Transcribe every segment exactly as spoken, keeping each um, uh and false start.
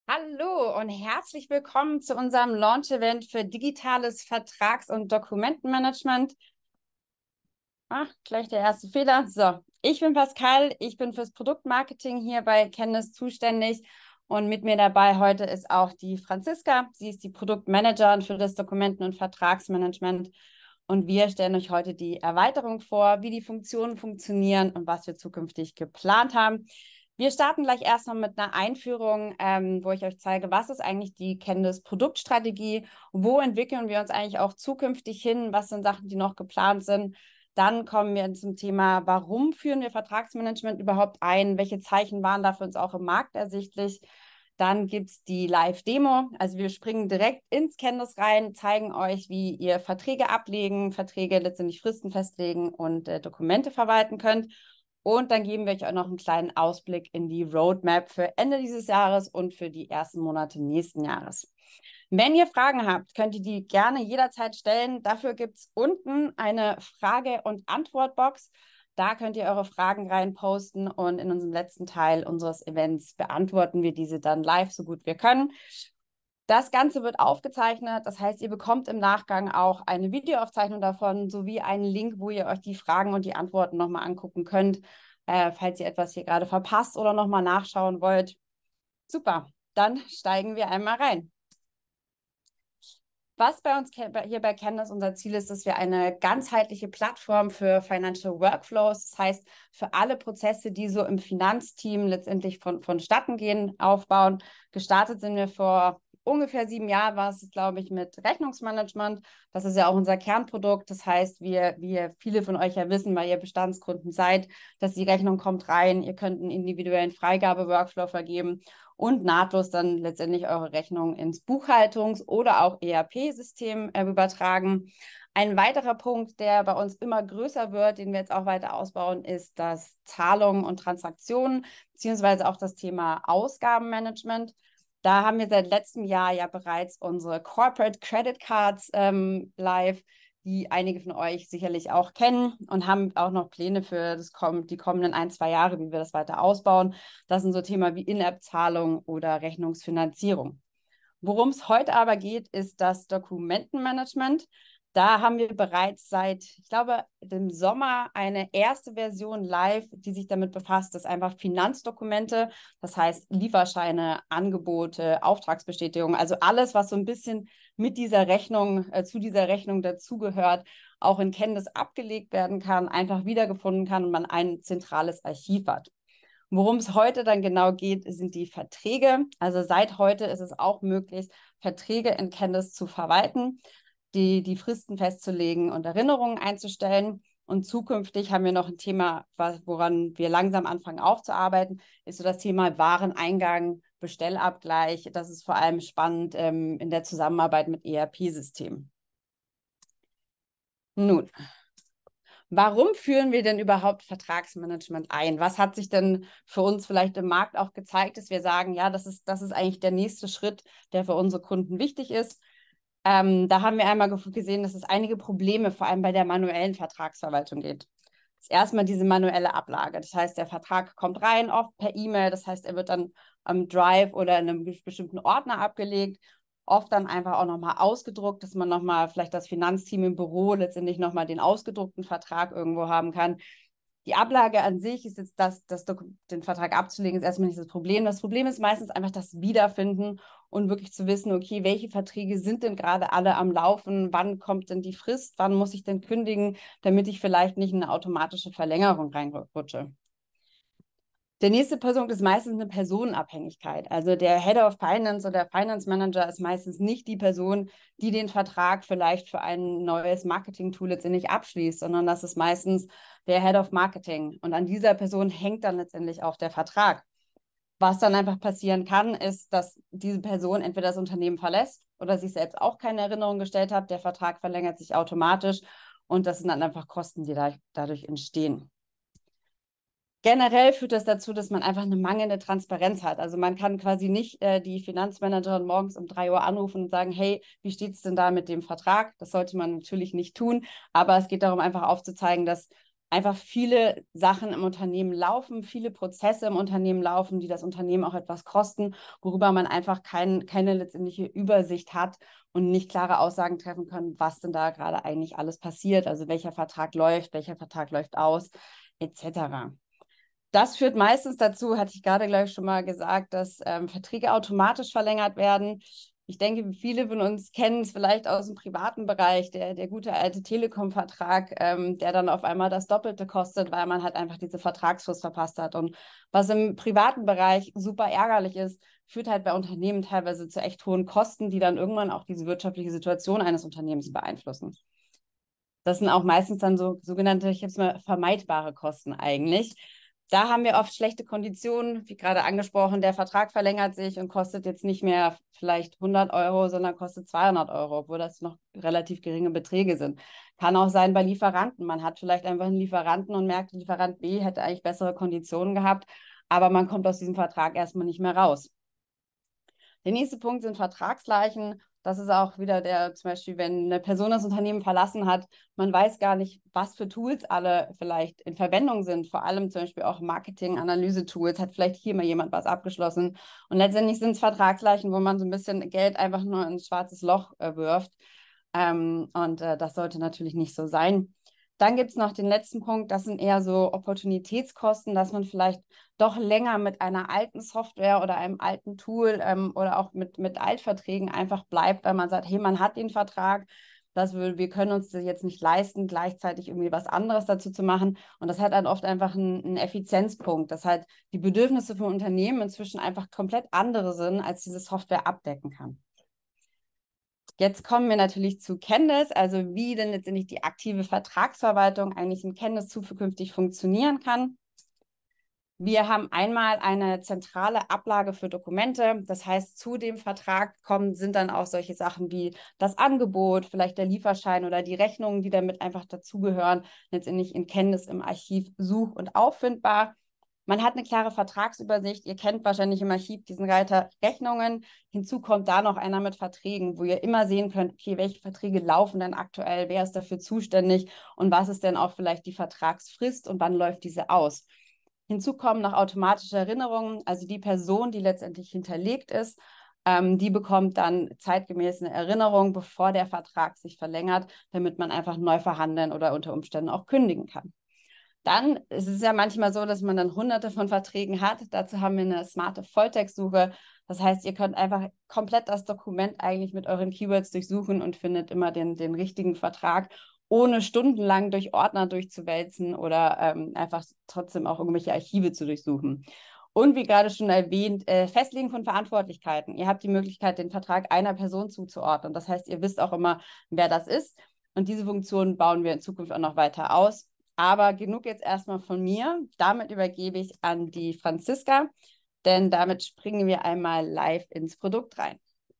Hallo und herzlich willkommen zu unserem Launch-Event für digitales Vertrags- und Dokumentenmanagement. Ach, gleich der erste Fehler. So, ich bin Pascal, ich bin fürs Produktmarketing hier bei Candice zuständig und mit mir dabei heute ist auch die Franziska. Sie ist die Produktmanagerin für das Dokumenten- und Vertragsmanagement und wir stellen euch heute die Erweiterung vor, wie die Funktionen funktionieren und was wir zukünftig geplant haben. Wir starten gleich erstmal mit einer Einführung, ähm, wo ich euch zeige, was ist eigentlich die Candice Produktstrategie, wo entwickeln wir uns eigentlich auch zukünftig hin, was sind Sachen, die noch geplant sind. Dann kommen wir zum Thema, warum führen wir Vertragsmanagement überhaupt ein, welche Zeichen waren da für uns auch im Markt ersichtlich. Dann gibt es die Live-Demo, also wir springen direkt ins Candice rein, zeigen euch, wie ihr Verträge ablegen, Verträge letztendlich Fristen festlegen und äh, Dokumente verwalten könnt. Und dann geben wir euch auch noch einen kleinen Ausblick in die Roadmap für Ende dieses Jahres und für die ersten Monate nächsten Jahres. Wenn ihr Fragen habt, könnt ihr die gerne jederzeit stellen. Dafür gibt es unten eine Frage- und Antwortbox. Da könnt ihr eure Fragen reinposten und in unserem letzten Teil unseres Events beantworten wir diese dann live, so gut wir können. Das Ganze wird aufgezeichnet, das heißt, ihr bekommt im Nachgang auch eine Videoaufzeichnung davon, sowie einen Link, wo ihr euch die Fragen und die Antworten nochmal angucken könnt, äh, falls ihr etwas hier gerade verpasst oder nochmal nachschauen wollt. Super, dann steigen wir einmal rein. Was bei uns hier bei Candice unser Ziel ist, dass wir eine ganzheitliche Plattform für Financial Workflows, das heißt für alle Prozesse, die so im Finanzteam letztendlich von, vonstatten gehen, aufbauen. Gestartet sind wir vor ungefähr sieben Jahren, war es, glaube ich, mit Rechnungsmanagement. Das ist ja auch unser Kernprodukt. Das heißt, wir, wir viele von euch ja wissen, weil ihr Bestandskunden seid, dass die Rechnung kommt rein, ihr könnt einen individuellen Freigabe-Workflow vergeben und nahtlos dann letztendlich eure Rechnung ins Buchhaltungs- oder auch E R P-System äh, übertragen. Ein weiterer Punkt, der bei uns immer größer wird, den wir jetzt auch weiter ausbauen, ist das Zahlungen und Transaktionen, beziehungsweise auch das Thema Ausgabenmanagement. Da haben wir seit letztem Jahr ja bereits unsere Corporate Credit Cards ähm, live, die einige von euch sicherlich auch kennen und haben auch noch Pläne für das komm die kommenden ein, zwei Jahre, wie wir das weiter ausbauen. Das sind so Themen wie In-App-Zahlung oder Rechnungsfinanzierung. Worum es heute aber geht, ist das Dokumentenmanagement. Da haben wir bereits seit, ich glaube, dem Sommer eine erste Version live, die sich damit befasst, dass einfach Finanzdokumente, das heißt Lieferscheine, Angebote, Auftragsbestätigungen, also alles, was so ein bisschen mit dieser Rechnung, äh, zu dieser Rechnung dazugehört, auch in Candice abgelegt werden kann, einfach wiedergefunden kann und man ein zentrales Archiv hat. Worum es heute dann genau geht, sind die Verträge. Also seit heute ist es auch möglich, Verträge in Candice zu verwalten, die, die Fristen festzulegen und Erinnerungen einzustellen. Und zukünftig haben wir noch ein Thema, woran wir langsam anfangen aufzuarbeiten, ist so das Thema Wareneingang, Bestellabgleich. Das ist vor allem spannend ähm, in der Zusammenarbeit mit E R P-Systemen. Nun, warum führen wir denn überhaupt Vertragsmanagement ein? Was hat sich denn für uns vielleicht im Markt auch gezeigt, dass wir sagen, ja, das ist, das ist eigentlich der nächste Schritt, der für unsere Kunden wichtig ist? Ähm, da haben wir einmal gesehen, dass es einige Probleme vor allem bei der manuellen Vertragsverwaltung gibt. Das ist erstmal diese manuelle Ablage. Das heißt, der Vertrag kommt rein, oft per E-Mail. Das heißt, er wird dann am Drive oder in einem bestimmten Ordner abgelegt. Oft dann einfach auch nochmal ausgedruckt, dass man nochmal vielleicht das Finanzteam im Büro letztendlich nochmal den ausgedruckten Vertrag irgendwo haben kann. Die Ablage an sich ist jetzt das, das den Vertrag abzulegen, ist erstmal nicht das Problem. Das Problem ist meistens einfach das Wiederfinden und wirklich zu wissen, okay, welche Verträge sind denn gerade alle am Laufen? Wann kommt denn die Frist? Wann muss ich denn kündigen, damit ich vielleicht nicht in eine automatische Verlängerung reinrutsche? Der nächste Punkt ist meistens eine Personenabhängigkeit. Also der Head of Finance oder der Finance Manager ist meistens nicht die Person, die den Vertrag vielleicht für ein neues Marketing-Tool letztendlich abschließt, sondern das ist meistens der Head of Marketing. Und an dieser Person hängt dann letztendlich auch der Vertrag. Was dann einfach passieren kann, ist, dass diese Person entweder das Unternehmen verlässt oder sich selbst auch keine Erinnerung gestellt hat. Der Vertrag verlängert sich automatisch und das sind dann einfach Kosten, die da, dadurch entstehen. Generell führt das dazu, dass man einfach eine mangelnde Transparenz hat. Also man kann quasi nicht äh, die Finanzmanagerin morgens um drei Uhr anrufen und sagen, hey, wie steht es denn da mit dem Vertrag? Das sollte man natürlich nicht tun, aber es geht darum, einfach aufzuzeigen, dass einfach viele Sachen im Unternehmen laufen, viele Prozesse im Unternehmen laufen, die das Unternehmen auch etwas kosten, worüber man einfach kein, keine letztendliche Übersicht hat und nicht klare Aussagen treffen kann, was denn da gerade eigentlich alles passiert, also welcher Vertrag läuft, welcher Vertrag läuft aus, et cetera. Das führt meistens dazu, hatte ich gerade gleich schon mal gesagt, dass ähm, Verträge automatisch verlängert werden. Ich denke, viele von uns kennen es vielleicht aus dem privaten Bereich, der, der gute alte Telekom-Vertrag, ähm, der dann auf einmal das Doppelte kostet, weil man halt einfach diese Vertragsfrist verpasst hat. Und was im privaten Bereich super ärgerlich ist, führt halt bei Unternehmen teilweise zu echt hohen Kosten, die dann irgendwann auch diese wirtschaftliche Situation eines Unternehmens beeinflussen. Das sind auch meistens dann so sogenannte, ich habe es mal, vermeidbare Kosten eigentlich. Da haben wir oft schlechte Konditionen, wie gerade angesprochen, der Vertrag verlängert sich und kostet jetzt nicht mehr vielleicht hundert Euro, sondern kostet zweihundert Euro, obwohl das noch relativ geringe Beträge sind. Kann auch sein bei Lieferanten. Man hat vielleicht einfach einen Lieferanten und merkt, Lieferant B hätte eigentlich bessere Konditionen gehabt, aber man kommt aus diesem Vertrag erstmal nicht mehr raus. Der nächste Punkt sind Vertragsleichen. Das ist auch wieder der, zum Beispiel, wenn eine Person das Unternehmen verlassen hat, man weiß gar nicht, was für Tools alle vielleicht in Verwendung sind. Vor allem zum Beispiel auch Marketing-Analyse-Tools, hat vielleicht hier mal jemand was abgeschlossen. Und letztendlich sind es Vertragsleichen, wo man so ein bisschen Geld einfach nur in ein schwarzes Loch äh, wirft. Ähm, und äh, das sollte natürlich nicht so sein. Dann gibt es noch den letzten Punkt, das sind eher so Opportunitätskosten, dass man vielleicht doch länger mit einer alten Software oder einem alten Tool ähm, oder auch mit, mit Altverträgen einfach bleibt, weil man sagt, hey, man hat den Vertrag, das will, wir können uns das jetzt nicht leisten, gleichzeitig irgendwie was anderes dazu zu machen. Und das hat dann oft einfach einen, einen Effizienzpunkt, dass halt die Bedürfnisse von Unternehmen inzwischen einfach komplett andere sind, als diese Software abdecken kann. Jetzt kommen wir natürlich zu Candice, also wie denn letztendlich die aktive Vertragsverwaltung eigentlich in Candice zukünftig funktionieren kann. Wir haben einmal eine zentrale Ablage für Dokumente. Das heißt, zu dem Vertrag kommen, sind dann auch solche Sachen wie das Angebot, vielleicht der Lieferschein oder die Rechnungen, die damit einfach dazugehören, letztendlich in Candice im Archiv such- und auffindbar. Man hat eine klare Vertragsübersicht. Ihr kennt wahrscheinlich im Archiv diesen Reiter Rechnungen. Hinzu kommt da noch einer mit Verträgen, wo ihr immer sehen könnt, okay, welche Verträge laufen denn aktuell, wer ist dafür zuständig und was ist denn auch vielleicht die Vertragsfrist und wann läuft diese aus. Hinzu kommen noch automatische Erinnerungen, also die Person, die letztendlich hinterlegt ist, ähm, die bekommt dann zeitgemäß eine Erinnerung, bevor der Vertrag sich verlängert, damit man einfach neu verhandeln oder unter Umständen auch kündigen kann. Dann ist es ja manchmal so, dass man dann hunderte von Verträgen hat. Dazu haben wir eine smarte Volltextsuche. Das heißt, ihr könnt einfach komplett das Dokument eigentlich mit euren Keywords durchsuchen und findet immer den, den richtigen Vertrag, ohne stundenlang durch Ordner durchzuwälzen oder ähm, einfach trotzdem auch irgendwelche Archive zu durchsuchen. Und wie gerade schon erwähnt, äh, Festlegen von Verantwortlichkeiten. Ihr habt die Möglichkeit, den Vertrag einer Person zuzuordnen. Das heißt, ihr wisst auch immer, wer das ist. Und diese Funktion bauen wir in Zukunft auch noch weiter aus. Aber genug jetzt erstmal von mir. Damit übergebe ich an die Franziska, denn damit springen wir einmal live ins Produkt rein.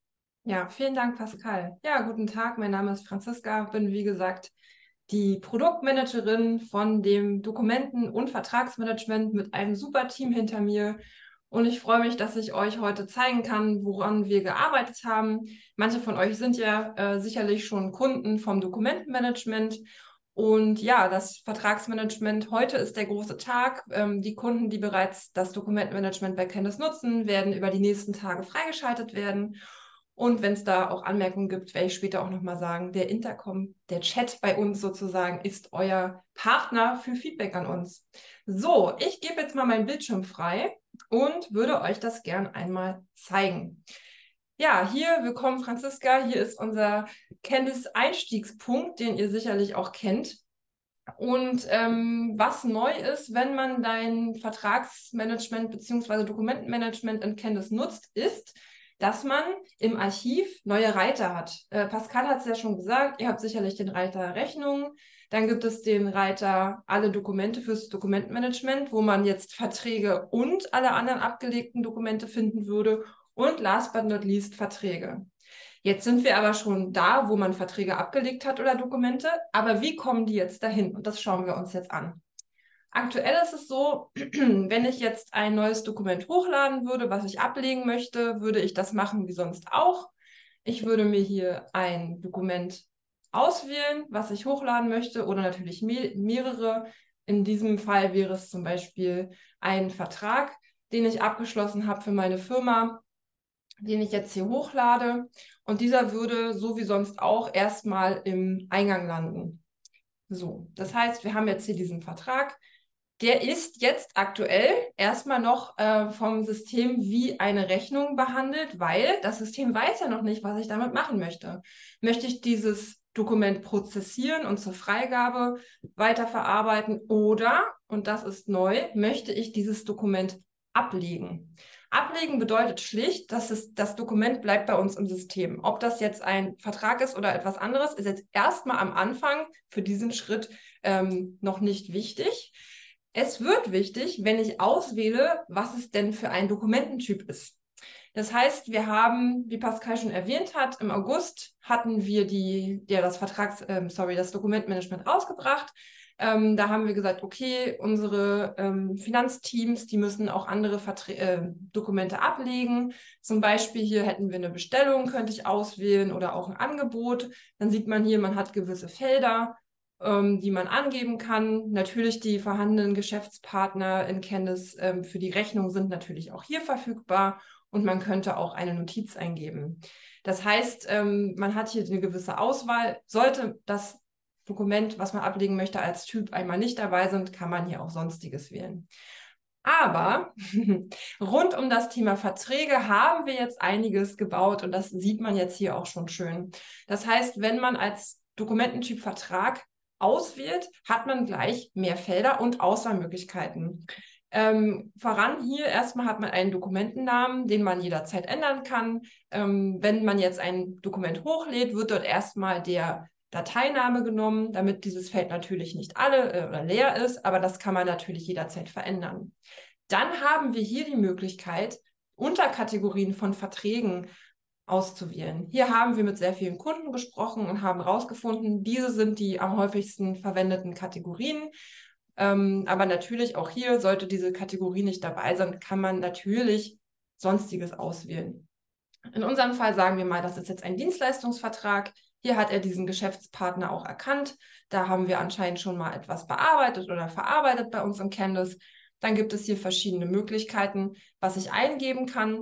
Ja, vielen Dank, Pascal. Ja, guten Tag, mein Name ist Franziska, bin wie gesagt die Produktmanagerin von dem Dokumenten- und Vertragsmanagement mit einem super Team hinter mir. Und ich freue mich, dass ich euch heute zeigen kann, woran wir gearbeitet haben. Manche von euch sind ja äh, sicherlich schon Kunden vom Dokumentenmanagement. Und ja, das Vertragsmanagement, heute ist der große Tag. Ähm, die Kunden, die bereits das Dokumentenmanagement bei Candice nutzen, werden über die nächsten Tage freigeschaltet werden. Und wenn es da auch Anmerkungen gibt, werde ich später auch nochmal sagen, der Intercom, der Chat bei uns sozusagen, ist euer Partner für Feedback an uns. So, ich gebe jetzt mal meinen Bildschirm frei und würde euch das gern einmal zeigen. Ja, hier, willkommen Franziska, hier ist unser Candice-Einstiegspunkt, den ihr sicherlich auch kennt. Und ähm, was neu ist, wenn man dein Vertragsmanagement bzw. Dokumentenmanagement in Candice nutzt, ist, dass man im Archiv neue Reiter hat. Äh, Pascal hat es ja schon gesagt, ihr habt sicherlich den Reiter Rechnungen, dann gibt es den Reiter alle Dokumente fürs Dokumentenmanagement, wo man jetzt Verträge und alle anderen abgelegten Dokumente finden würde und last but not least Verträge. Jetzt sind wir aber schon da, wo man Verträge abgelegt hat oder Dokumente, aber wie kommen die jetzt dahin? Und das schauen wir uns jetzt an. Aktuell ist es so, wenn ich jetzt ein neues Dokument hochladen würde, was ich ablegen möchte, würde ich das machen wie sonst auch. Ich würde mir hier ein Dokument auswählen, was ich hochladen möchte oder natürlich me- mehrere. In diesem Fall wäre es zum Beispiel ein Vertrag, den ich abgeschlossen habe für meine Firma, den ich jetzt hier hochlade. Und dieser würde so wie sonst auch erstmal im Eingang landen. So, das heißt, wir haben jetzt hier diesen Vertrag. Der ist jetzt aktuell erstmal noch äh, vom System wie eine Rechnung behandelt, weil das System weiß ja noch nicht, was ich damit machen möchte. Möchte ich dieses Dokument prozessieren und zur Freigabe weiterverarbeiten oder, und das ist neu, möchte ich dieses Dokument ablegen? Ablegen bedeutet schlicht, dass es, das Dokument bleibt bei uns im System. Ob das jetzt ein Vertrag ist oder etwas anderes, ist jetzt erstmal am Anfang für diesen Schritt ähm, noch nicht wichtig. Es wird wichtig, wenn ich auswähle, was es denn für ein Dokumententyp ist. Das heißt, wir haben, wie Pascal schon erwähnt hat, im August hatten wir die, ja, das Vertrags, ähm, sorry, das Dokumentmanagement rausgebracht. Ähm, da haben wir gesagt, okay, unsere ähm, Finanzteams, die müssen auch andere Vertra äh, Dokumente ablegen. Zum Beispiel hier hätten wir eine Bestellung, könnte ich auswählen, oder auch ein Angebot. Dann sieht man hier, man hat gewisse Felder, ähm, die man angeben kann. Natürlich die vorhandenen Geschäftspartner in Candice ähm, für die Rechnung sind natürlich auch hier verfügbar. Und man könnte auch eine Notiz eingeben. Das heißt, ähm, man hat hier eine gewisse Auswahl. Sollte das Dokument, was man ablegen möchte, als Typ einmal nicht dabei sind, kann man hier auch Sonstiges wählen. Aber rund um das Thema Verträge haben wir jetzt einiges gebaut und das sieht man jetzt hier auch schon schön. Das heißt, wenn man als Dokumententyp Vertrag auswählt, hat man gleich mehr Felder und Auswahlmöglichkeiten. Ähm, voran hier erstmal hat man einen Dokumentennamen, den man jederzeit ändern kann. Ähm, wenn man jetzt ein Dokument hochlädt, wird dort erstmal der Dateiname genommen, damit dieses Feld natürlich nicht alle äh, oder leer ist, aber das kann man natürlich jederzeit verändern. Dann haben wir hier die Möglichkeit, Unterkategorien von Verträgen auszuwählen. Hier haben wir mit sehr vielen Kunden gesprochen und haben herausgefunden, diese sind die am häufigsten verwendeten Kategorien. Ähm, aber natürlich auch hier, sollte diese Kategorie nicht dabei sein, kann man natürlich Sonstiges auswählen. In unserem Fall sagen wir mal, das ist jetzt ein Dienstleistungsvertrag. Hier hat er diesen Geschäftspartner auch erkannt. Da haben wir anscheinend schon mal etwas bearbeitet oder verarbeitet bei uns im Candice. Dann gibt es hier verschiedene Möglichkeiten, was ich eingeben kann.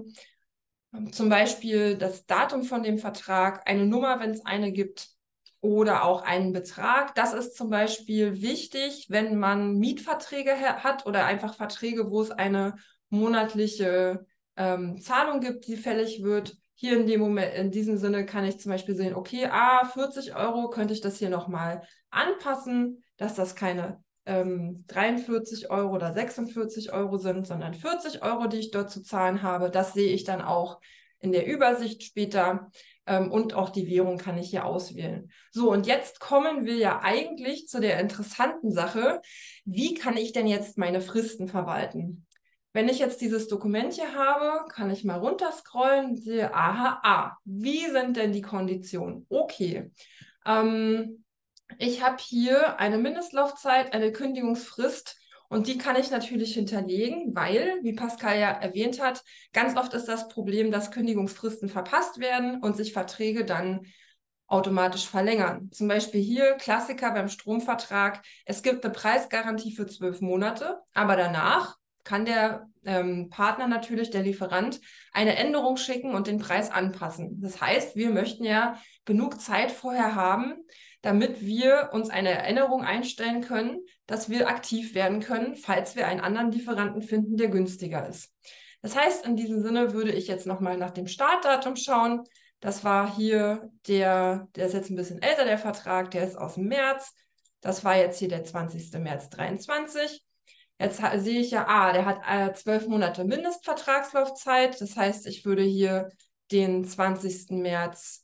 Zum Beispiel das Datum von dem Vertrag, eine Nummer, wenn es eine gibt, oder auch einen Betrag. Das ist zum Beispiel wichtig, wenn man Mietverträge hat oder einfach Verträge, wo es eine monatliche ähm, Zahlung gibt, die fällig wird. Hier in dem Moment, in diesem Sinne kann ich zum Beispiel sehen, okay, ah, vierzig Euro, könnte ich das hier nochmal anpassen, dass das keine ähm, dreiundvierzig Euro oder sechsundvierzig Euro sind, sondern vierzig Euro, die ich dort zu zahlen habe. Das sehe ich dann auch in der Übersicht später. Und auch die Währung kann ich hier auswählen. So, und jetzt kommen wir ja eigentlich zu der interessanten Sache. Wie kann ich denn jetzt meine Fristen verwalten? Wenn ich jetzt dieses Dokument hier habe, kann ich mal runterscrollen und sehe, aha, ah, wie sind denn die Konditionen? Okay, ähm, ich habe hier eine Mindestlaufzeit, eine Kündigungsfrist. Und die kann ich natürlich hinterlegen, weil, wie Pascal ja erwähnt hat, ganz oft ist das Problem, dass Kündigungsfristen verpasst werden und sich Verträge dann automatisch verlängern. Zum Beispiel hier Klassiker beim Stromvertrag. Es gibt eine Preisgarantie für zwölf Monate, aber danach kann der ähm, Partner natürlich, der Lieferant, eine Änderung schicken und den Preis anpassen. Das heißt, wir möchten ja genug Zeit vorher haben, damit wir uns eine Erinnerung einstellen können, dass wir aktiv werden können, falls wir einen anderen Lieferanten finden, der günstiger ist. Das heißt, in diesem Sinne würde ich jetzt nochmal nach dem Startdatum schauen. Das war hier der, der ist jetzt ein bisschen älter, der Vertrag, der ist aus dem März. Das war jetzt hier der zwanzigster März dreiundzwanzig. Jetzt sehe ich ja, ah, der hat äh, zwölf Monate Mindestvertragslaufzeit. Das heißt, ich würde hier den zwanzigsten März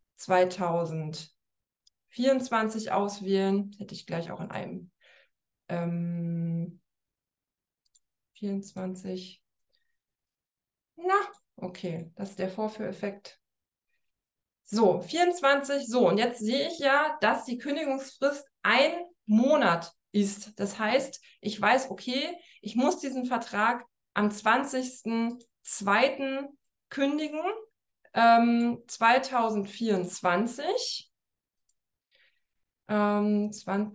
zweitausendvierundzwanzig auswählen. Hätte ich gleich auch in einem ähm, vierundzwanzig. Na, okay, das ist der Vorführeffekt. So, vierundzwanzig, so, und jetzt sehe ich ja, dass die Kündigungsfrist ein Monat ist. Das heißt, ich weiß, okay, ich muss diesen Vertrag am zwanzigsten zweiten kündigen, ähm, zweitausendvierundzwanzig. Ähm,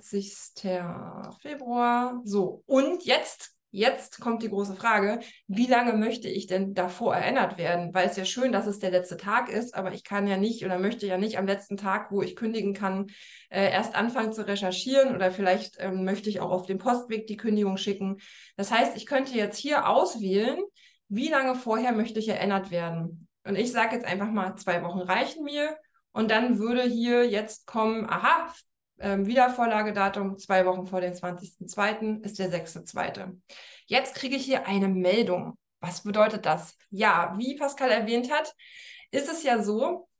zwanzigster Februar. So, und jetzt, jetzt kommt die große Frage, wie lange möchte ich denn davor erinnert werden? Weil es ja schön, dass es der letzte Tag ist, aber ich kann ja nicht oder möchte ja nicht am letzten Tag, wo ich kündigen kann, äh, erst anfangen zu recherchieren oder vielleicht ähm, möchte ich auch auf dem Postweg die Kündigung schicken. Das heißt, ich könnte jetzt hier auswählen, wie lange vorher möchte ich erinnert werden. Und ich sage jetzt einfach mal, zwei Wochen reichen mir. Und dann würde hier jetzt kommen, aha, ähm, Wiedervorlagedatum zwei Wochen vor dem zwanzigsten zweiten ist der sechste zweite Jetzt kriege ich hier eine Meldung. Was bedeutet das? Ja, wie Pascal erwähnt hat, ist es ja so,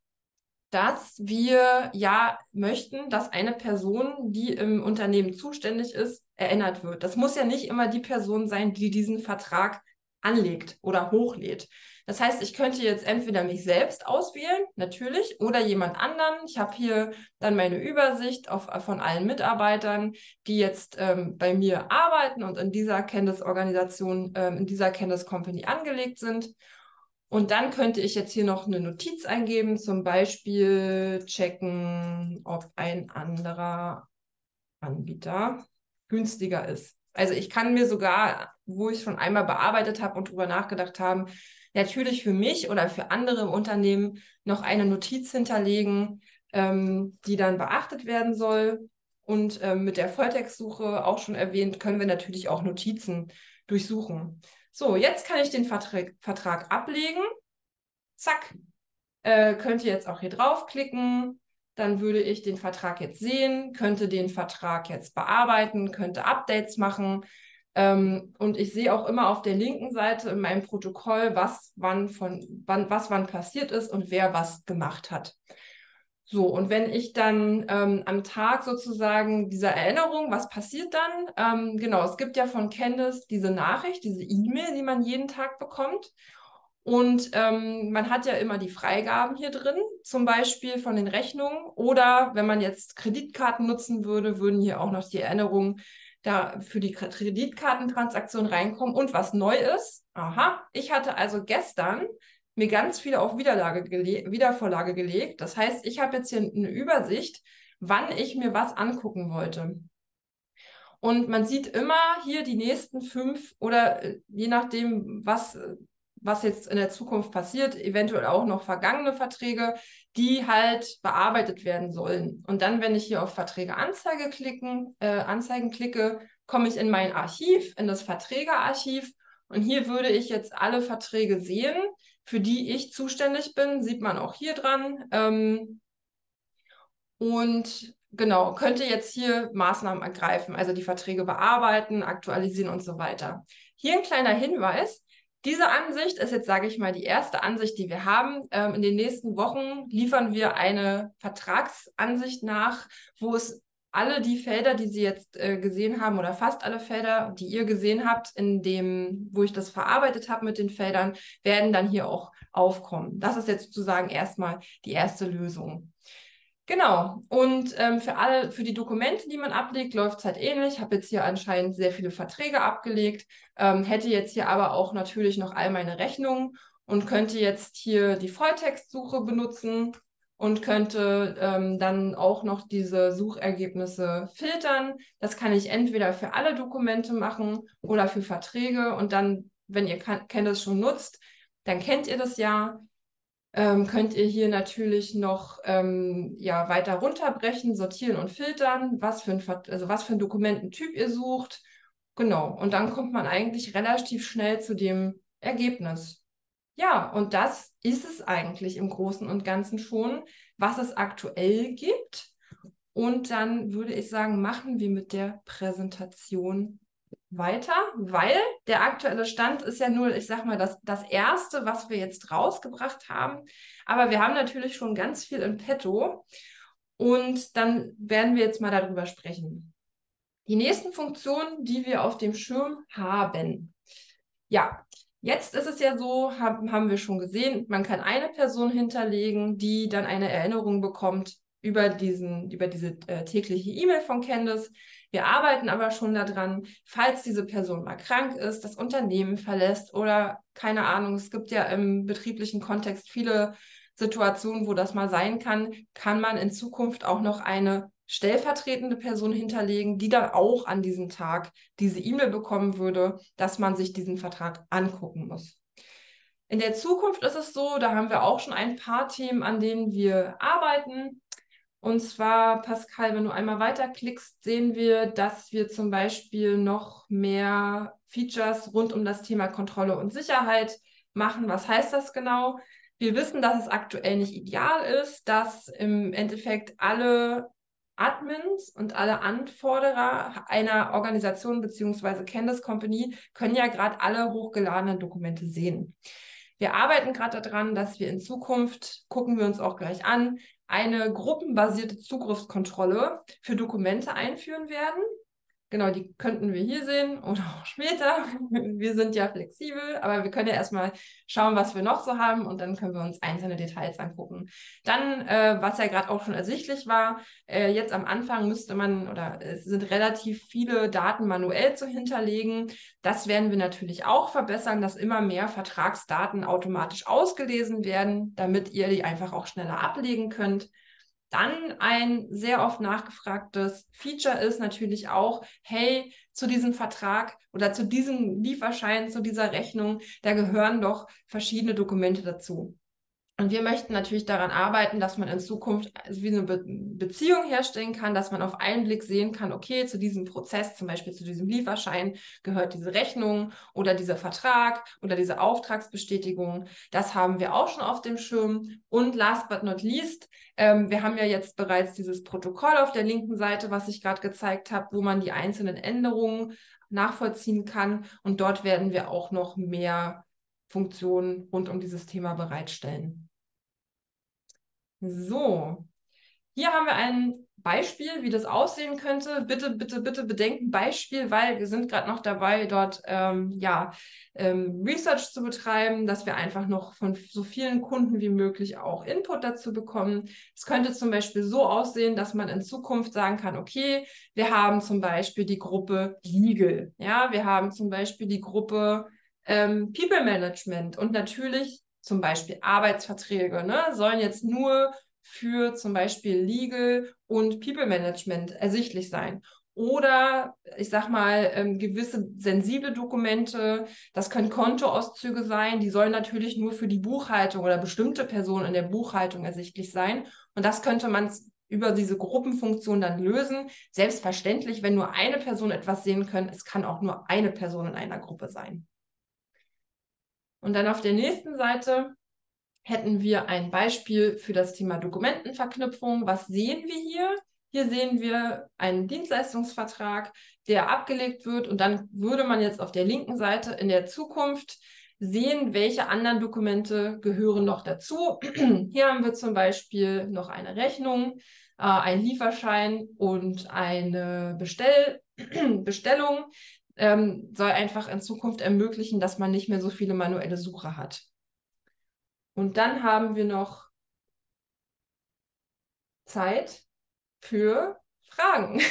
dass wir ja möchten, dass eine Person, die im Unternehmen zuständig ist, erinnert wird. Das muss ja nicht immer die Person sein, die diesen Vertrag anlegt oder hochlädt. Das heißt, ich könnte jetzt entweder mich selbst auswählen, natürlich, oder jemand anderen. Ich habe hier dann meine Übersicht auf, von allen Mitarbeitern, die jetzt ähm, bei mir arbeiten und in dieser Candice-Organisation, ähm, in dieser Candice Company angelegt sind. Und dann könnte ich jetzt hier noch eine Notiz eingeben, zum Beispiel checken, ob ein anderer Anbieter günstiger ist. Also ich kann mir sogar, wo ich schon einmal bearbeitet habe und drüber nachgedacht habe, natürlich für mich oder für andere im Unternehmen noch eine Notiz hinterlegen, ähm, die dann beachtet werden soll. Und ähm, mit der Volltextsuche, auch schon erwähnt, können wir natürlich auch Notizen durchsuchen. So, jetzt kann ich den Vertrag, Vertrag ablegen. Zack. Äh, könnt ihr jetzt auch hier draufklicken. Dann würde ich den Vertrag jetzt sehen, könnte den Vertrag jetzt bearbeiten, könnte Updates machen. Ähm, und ich sehe auch immer auf der linken Seite in meinem Protokoll, was wann von wann, was wann passiert ist und wer was gemacht hat. So, und wenn ich dann ähm, am Tag sozusagen dieser Erinnerung, was passiert dann? Ähm, genau, es gibt ja von Candice diese Nachricht, diese E-Mail, die man jeden Tag bekommt. Und ähm, man hat ja immer die Freigaben hier drin, zum Beispiel von den Rechnungen. Oder wenn man jetzt Kreditkarten nutzen würde, würden hier auch noch die Erinnerungen da für die Kreditkartentransaktion reinkommen. Und was neu ist, aha, ich hatte also gestern mir ganz viel auf Wiederlage gele Wiedervorlage gelegt. Das heißt, ich habe jetzt hier eine Übersicht, wann ich mir was angucken wollte. Und man sieht immer hier die nächsten fünf oder äh, je nachdem, was, was jetzt in der Zukunft passiert, eventuell auch noch vergangene Verträge, die halt bearbeitet werden sollen. Und dann, wenn ich hier auf Verträge Anzeige klicken, äh, Anzeigen klicke, komme ich in mein Archiv, in das Verträgerarchiv. Und hier würde ich jetzt alle Verträge sehen, für die ich zuständig bin, sieht man auch hier dran. Ähm, und genau, könnte jetzt hier Maßnahmen ergreifen, also die Verträge bearbeiten, aktualisieren und so weiter. Hier ein kleiner Hinweis. Diese Ansicht ist jetzt, sage ich mal, die erste Ansicht, die wir haben. Ähm, in den nächsten Wochen liefern wir eine Vertragsansicht nach, wo es alle die Felder, die Sie jetzt äh, gesehen haben, oder fast alle Felder, die ihr gesehen habt, in dem, wo ich das verarbeitet habe mit den Feldern, werden dann hier auch aufkommen. Das ist jetzt sozusagen erstmal die erste Lösung. Genau. Und ähm, für alle, für die Dokumente, die man ablegt, läuft es halt ähnlich. Ich habe jetzt hier anscheinend sehr viele Verträge abgelegt, ähm, hätte jetzt hier aber auch natürlich noch all meine Rechnungen und könnte jetzt hier die Volltextsuche benutzen und könnte ähm, dann auch noch diese Suchergebnisse filtern. Das kann ich entweder für alle Dokumente machen oder für Verträge. Und dann, wenn ihr Candice schon nutzt, dann kennt ihr das ja. Ähm, könnt ihr hier natürlich noch ähm, ja, weiter runterbrechen, sortieren und filtern, was für ein, also was für ein Dokumententyp ihr sucht. Genau, und dann kommt man eigentlich relativ schnell zu dem Ergebnis. Ja, und das ist es eigentlich im Großen und Ganzen schon, was es aktuell gibt. Und dann würde ich sagen, machen wir mit der Präsentation weiter, weil der aktuelle Stand ist ja nur, ich sag mal, das, das Erste, was wir jetzt rausgebracht haben. Aber wir haben natürlich schon ganz viel in petto und dann werden wir jetzt mal darüber sprechen. Die nächsten Funktionen, die wir auf dem Schirm haben. Ja, jetzt ist es ja so, haben, haben wir schon gesehen, man kann eine Person hinterlegen, die dann eine Erinnerung bekommt über, diesen, über diese äh, tägliche E-Mail von Candice. Wir arbeiten aber schon daran, falls diese Person mal krank ist, das Unternehmen verlässt oder keine Ahnung, es gibt ja im betrieblichen Kontext viele Situationen, wo das mal sein kann, kann man in Zukunft auch noch eine stellvertretende Person hinterlegen, die dann auch an diesem Tag diese E-Mail bekommen würde, dass man sich diesen Vertrag angucken muss. In der Zukunft ist es so, da haben wir auch schon ein paar Themen, an denen wir arbeiten. Und zwar, Pascal, wenn du einmal weiterklickst, sehen wir, dass wir zum Beispiel noch mehr Features rund um das Thema Kontrolle und Sicherheit machen. Was heißt das genau? Wir wissen, dass es aktuell nicht ideal ist, dass im Endeffekt alle Admins und alle Anforderer einer Organisation bzw. Candice Company können ja gerade alle hochgeladenen Dokumente sehen. Wir arbeiten gerade daran, dass wir in Zukunft, gucken wir uns auch gleich an, eine gruppenbasierte Zugriffskontrolle für Dokumente einführen werden. Genau, die könnten wir hier sehen oder auch später. Wir sind ja flexibel, aber wir können ja erstmal schauen, was wir noch so haben und dann können wir uns einzelne Details angucken. Dann, äh, was ja gerade auch schon ersichtlich war, äh, jetzt am Anfang müsste man, oder es sind relativ viele Daten manuell zu hinterlegen. Das werden wir natürlich auch verbessern, dass immer mehr Vertragsdaten automatisch ausgelesen werden, damit ihr die einfach auch schneller ablegen könnt. Dann ein sehr oft nachgefragtes Feature ist natürlich auch, hey, zu diesem Vertrag oder zu diesem Lieferschein, zu dieser Rechnung, da gehören doch verschiedene Dokumente dazu. Und wir möchten natürlich daran arbeiten, dass man in Zukunft wie eine Be- Beziehung herstellen kann, dass man auf einen Blick sehen kann, okay, zu diesem Prozess, zum Beispiel zu diesem Lieferschein, gehört diese Rechnung oder dieser Vertrag oder diese Auftragsbestätigung. Das haben wir auch schon auf dem Schirm. Und last but not least, ähm, wir haben ja jetzt bereits dieses Protokoll auf der linken Seite, was ich gerade gezeigt habe, wo man die einzelnen Änderungen nachvollziehen kann. Und dort werden wir auch noch mehr Funktionen rund um dieses Thema bereitstellen. So, hier haben wir ein Beispiel, wie das aussehen könnte. Bitte, bitte, bitte bedenken Beispiel, weil wir sind gerade noch dabei, dort ähm, ja, ähm, Research zu betreiben, dass wir einfach noch von so vielen Kunden wie möglich auch Input dazu bekommen. Es könnte zum Beispiel so aussehen, dass man in Zukunft sagen kann, okay, wir haben zum Beispiel die Gruppe Legal, ja, wir haben zum Beispiel die Gruppe ähm, People Management und natürlich zum Beispiel Arbeitsverträge, ne, sollen jetzt nur für zum Beispiel Legal und People Management ersichtlich sein. Oder ich sag mal, ähm, gewisse sensible Dokumente, das können Kontoauszüge sein, die sollen natürlich nur für die Buchhaltung oder bestimmte Personen in der Buchhaltung ersichtlich sein. Und das könnte man über diese Gruppenfunktion dann lösen. Selbstverständlich, wenn nur eine Person etwas sehen kann, es kann auch nur eine Person in einer Gruppe sein. Und dann auf der nächsten Seite hätten wir ein Beispiel für das Thema Dokumentenverknüpfung. Was sehen wir hier? Hier sehen wir einen Dienstleistungsvertrag, der abgelegt wird und dann würde man jetzt auf der linken Seite in der Zukunft sehen, welche anderen Dokumente gehören noch dazu. Hier haben wir zum Beispiel noch eine Rechnung, äh, einen Lieferschein und eine Bestell Bestellung. Ähm, soll einfach in Zukunft ermöglichen, dass man nicht mehr so viele manuelle Suche hat. Und dann haben wir noch Zeit für Fragen.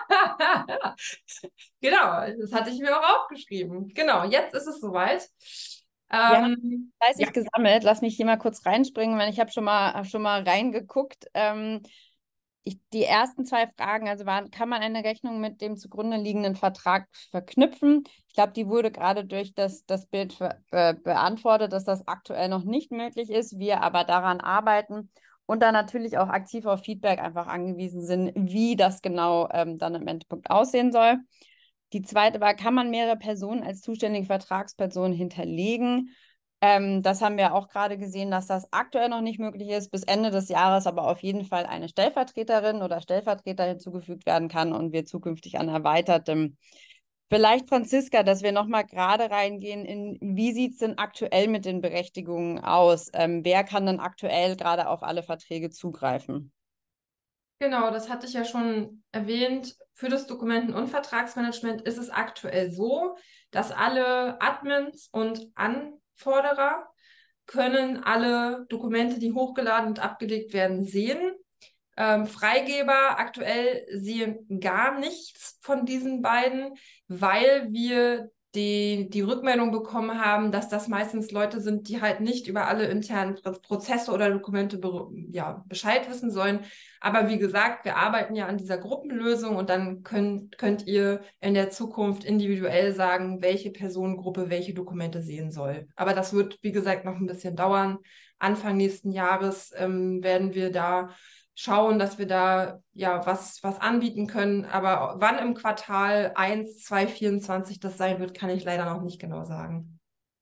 Genau, das hatte ich mir auch aufgeschrieben. Genau, jetzt ist es soweit. Ähm, ja, fleißig ja. gesammelt. Lass mich hier mal kurz reinspringen, weil ich habe schon mal, hab schon mal reingeguckt. Ähm, ich, die ersten zwei Fragen, also waren, kann man eine Rechnung mit dem zugrunde liegenden Vertrag verknüpfen? Ich glaube, die wurde gerade durch das, das Bild für, äh, beantwortet, dass das aktuell noch nicht möglich ist, wir aber daran arbeiten und dann natürlich auch aktiv auf Feedback einfach angewiesen sind, wie das genau ähm, dann im Endpunkt aussehen soll. Die zweite war, kann man mehrere Personen als zuständige Vertragsperson hinterlegen? Ähm, das haben wir auch gerade gesehen, dass das aktuell noch nicht möglich ist, bis Ende des Jahres aber auf jeden Fall eine Stellvertreterin oder Stellvertreter hinzugefügt werden kann und wir zukünftig an erweitertem. Vielleicht, Franziska, dass wir nochmal gerade reingehen in, wie sieht es denn aktuell mit den Berechtigungen aus? Ähm, wer kann denn aktuell gerade auf alle Verträge zugreifen? Genau, das hatte ich ja schon erwähnt. Für das Dokumenten- und Vertragsmanagement ist es aktuell so, dass alle Admins und Anforderer können alle Dokumente, die hochgeladen und abgelegt werden, sehen. Ähm, Freigeber aktuell sehen gar nichts von diesen beiden, weil wir die, die Rückmeldung bekommen haben, dass das meistens Leute sind, die halt nicht über alle internen Prozesse oder Dokumente be ja, Bescheid wissen sollen. Aber wie gesagt, wir arbeiten ja an dieser Gruppenlösung und dann könnt, könnt ihr in der Zukunft individuell sagen, welche Personengruppe welche Dokumente sehen soll. Aber das wird, wie gesagt, noch ein bisschen dauern. Anfang nächsten Jahres ähm, werden wir da schauen, dass wir da ja was, was anbieten können. Aber wann im Quartal eins, zwei, vierundzwanzig das sein wird, kann ich leider noch nicht genau sagen.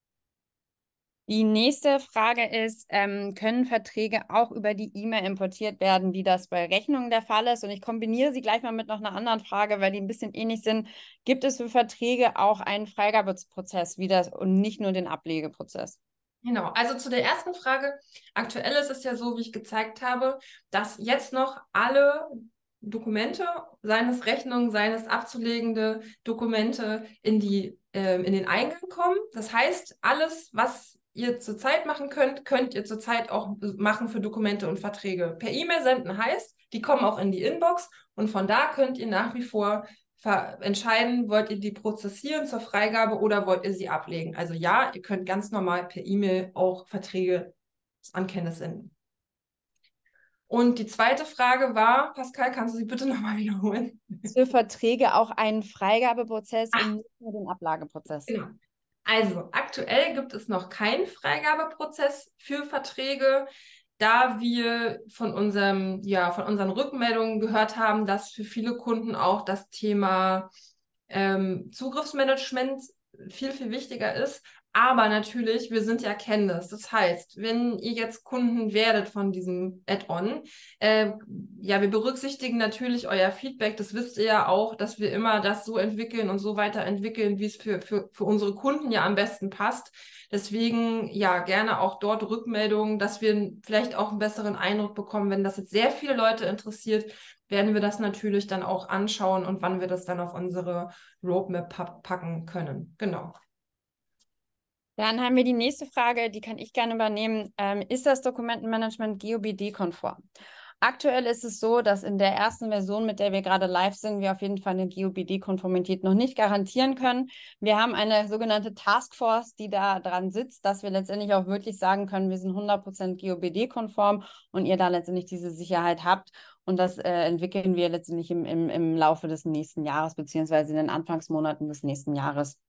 Die nächste Frage ist, ähm, können Verträge auch über die E-Mail importiert werden, wie das bei Rechnungen der Fall ist? Und ich kombiniere sie gleich mal mit noch einer anderen Frage, weil die ein bisschen ähnlich sind. Gibt es für Verträge auch einen Freigabeprozess wie das und nicht nur den Ablegeprozess? Genau, also zu der ersten Frage. Aktuell ist es ja so, wie ich gezeigt habe, dass jetzt noch alle Dokumente, seines Rechnungen, seines abzulegende Dokumente in die, äh, in den Eingang kommen. Das heißt, alles, was ihr zurzeit machen könnt, könnt ihr zurzeit auch machen für Dokumente und Verträge. Per E-Mail senden heißt, die kommen auch in die Inbox und von da könnt ihr nach wie vor entscheiden, wollt ihr die prozessieren zur Freigabe oder wollt ihr sie ablegen. Also ja, ihr könnt ganz normal per E-Mail auch Verträge an Kenntnis senden. Und die zweite Frage war, Pascal, kannst du sie bitte nochmal wiederholen? Für Verträge auch einen Freigabeprozess Ach, und nicht nur den Ablageprozess? genau. Also aktuell gibt es noch keinen Freigabeprozess für Verträge, da wir von unserem, ja, von unseren Rückmeldungen gehört haben, dass für viele Kunden auch das Thema ähm, Zugriffsmanagement viel, viel wichtiger ist. Aber natürlich, wir sind ja Candice. Das heißt, wenn ihr jetzt Kunden werdet von diesem Add-on, äh, ja, wir berücksichtigen natürlich euer Feedback. Das wisst ihr ja auch, dass wir immer das so entwickeln und so weiterentwickeln, wie es für, für, für unsere Kunden ja am besten passt. Deswegen, ja, gerne auch dort Rückmeldungen, dass wir vielleicht auch einen besseren Eindruck bekommen. Wenn das jetzt sehr viele Leute interessiert, werden wir das natürlich dann auch anschauen und wann wir das dann auf unsere Roadmap packen können. Genau. Dann haben wir die nächste Frage, die kann ich gerne übernehmen. Ähm, ist das Dokumentenmanagement G O B D-konform? Aktuell ist es so, dass in der ersten Version, mit der wir gerade live sind, wir auf jeden Fall eine G O B D-Konformität noch nicht garantieren können. Wir haben eine sogenannte Taskforce, die da dran sitzt, dass wir letztendlich auch wirklich sagen können, wir sind hundert Prozent G O B D-konform und ihr da letztendlich diese Sicherheit habt. Und das äh, entwickeln wir letztendlich im, im, im Laufe des nächsten Jahres, beziehungsweise in den Anfangsmonaten des nächsten Jahres.